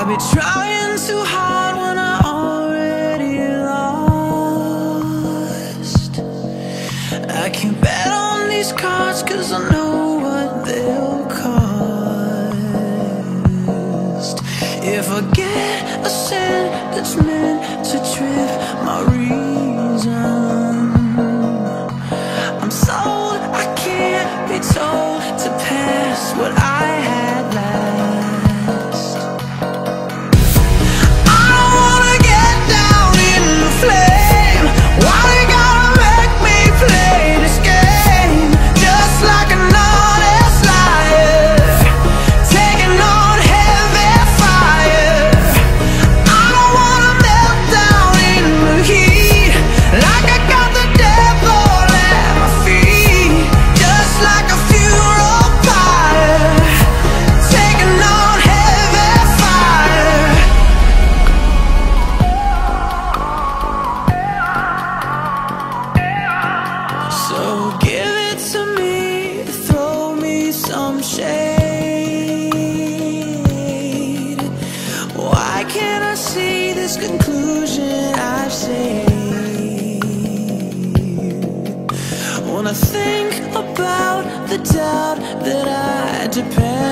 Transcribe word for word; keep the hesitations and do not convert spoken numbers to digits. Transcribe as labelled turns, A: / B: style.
A: I've been trying too hard when I already lost. I can't bet on these cards cause I know what they'll cost. If I get a cent that's meant to trip my reason, I'm sold, I can't be told to pass what I had last. I don't wanna get down in the flame. Why they gotta make me play this game? Just like an honest liar, taking on heavy fire. I don't wanna melt down in the heat, like I got the devil at my feet. Just like a funeral pyre, taking on heavy fire. So give it to me, throw me some shade. Why can't I see this conclusion I've saved? When I think about the doubt that I depend